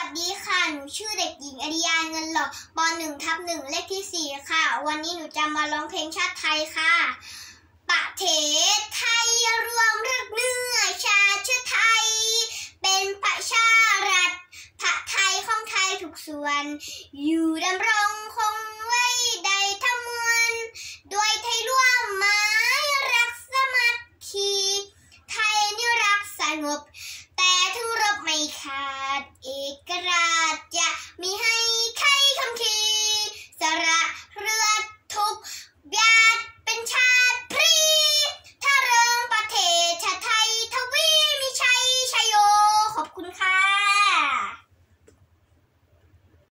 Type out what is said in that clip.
สดีค่ะหนูชื่อเด็กหญิงอริยาเงินหล่อป .1/1 เลขที่4ค่ะวันนี้หนูจะมาร้องเพลงชาติไทยค่ะประเทศไทยรวมรักเนื้อชาติไทยเป็นประชารัฐพระไทยของไทยทุกส่วนอยู่ดำร